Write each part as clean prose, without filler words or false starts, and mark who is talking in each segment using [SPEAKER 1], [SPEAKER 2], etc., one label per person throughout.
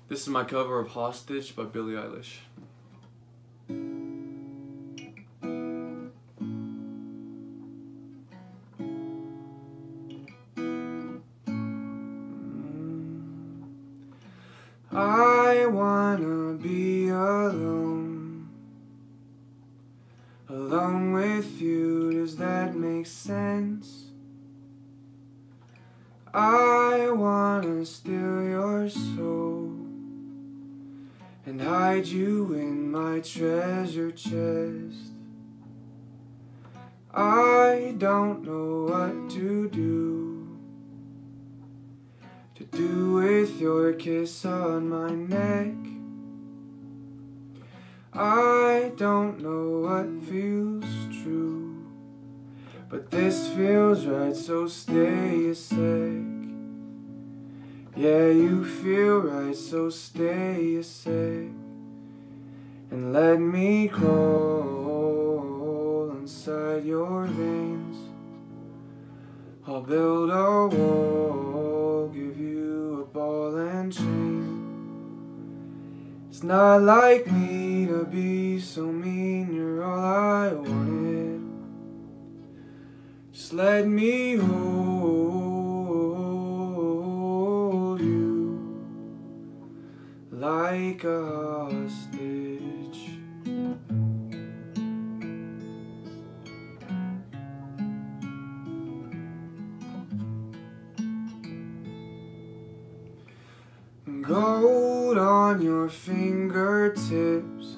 [SPEAKER 1] This is my cover of Hostage by Billie Eilish. I wanna be alone with you, does that make sense? I wanna steal your soul and hide you in my treasure chest. I don't know what to do with your kiss on my neck. I don't know what feels true, but this feels right, so stay a sec. Yeah, you feel right, so stay a sec and let me crawl inside your veins. I'll build a wall, give you a ball and chain. It's not like me to be so mean, you're all I wanted. Just let me hold you like a hostage. Gold on your fingertips,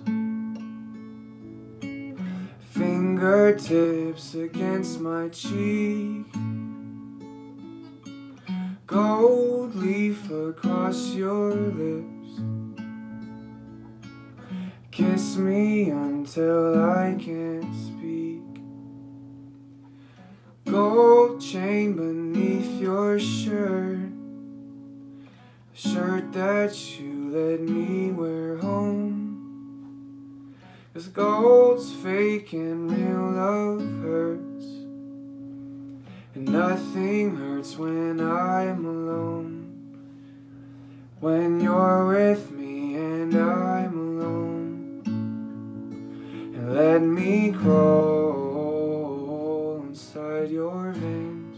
[SPEAKER 1] fingertips against my cheek. Gold leaf across your lips. Kiss me until I can't speak. Gold chain beneath your shirt, a shirt that you let me wear home. 'Cause gold's fake and real love hurts, and nothing hurts when I'm alone. When you're with me and I'm alone, and let me crawl inside your veins.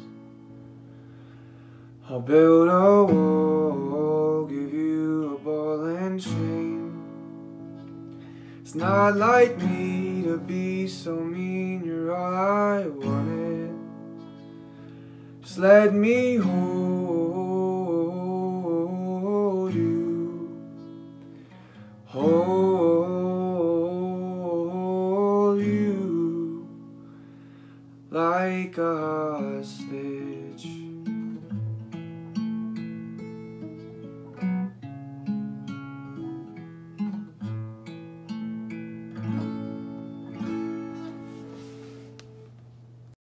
[SPEAKER 1] I'll build a wall, give you a ball and chain. It's not like me to be so mean, you're all I wanted. Just let me hold you, hold you like a hostage.